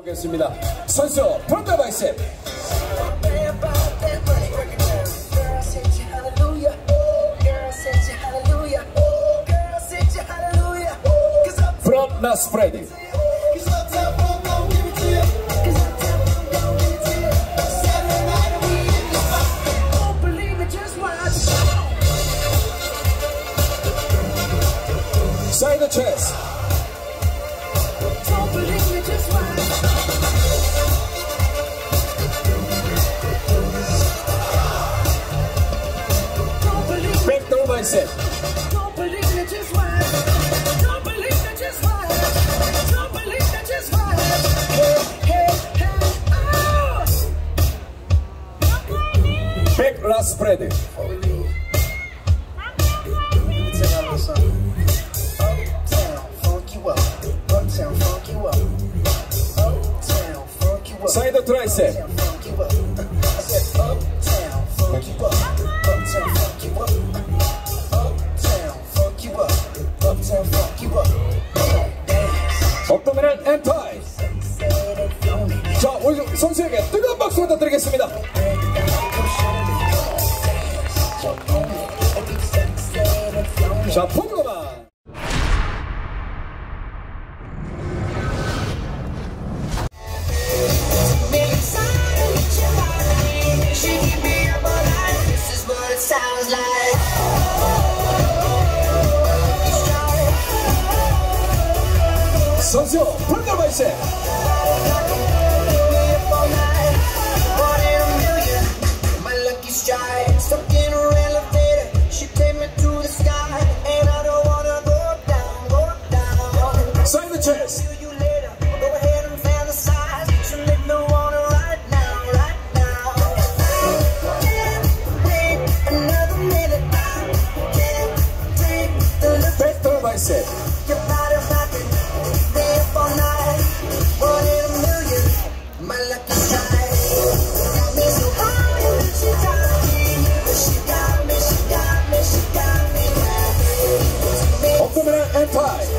겠습니다. 선수 프론트 바이셉. 프론트 스프레드. 사이드 체스. 백도어 바이셉. 백 라스 스프레드. 사이드 트라이셉. 업도미널 엔타이. 자, 우리 선수에게 뜨거운 박수 부탁드리겠습니다. 자, 포그로만. 선수 프론트 바이셉. 사이드 체스. 백도어 바이셉. 업도미널 엔타이.